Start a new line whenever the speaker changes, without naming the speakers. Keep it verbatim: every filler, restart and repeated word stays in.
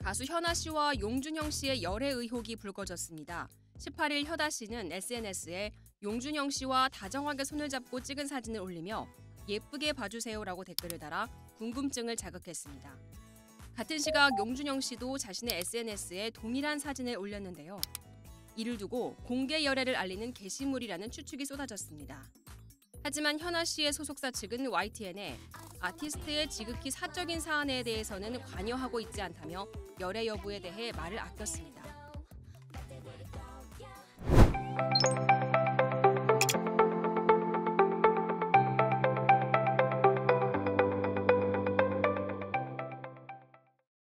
가수 현아 씨와 용준형 씨의 열애 의혹이 불거졌습니다. 십팔 일 현아 씨는 에스엔에스에 용준형 씨와 다정하게 손을 잡고 찍은 사진을 올리며 예쁘게 봐주세요라고 댓글을 달아 궁금증을 자극했습니다. 같은 시각 용준형 씨도 자신의 에스엔에스에 동일한 사진을 올렸는데요. 이를 두고 공개 열애를 알리는 게시물이라는 추측이 쏟아졌습니다. 하지만 현아 씨의 소속사 측은 와이티엔에 아티스트의 지극히 사적인 사안에 대해서는 관여하고 있지 않다며 열애 여부에 대해 말을 아꼈습니다.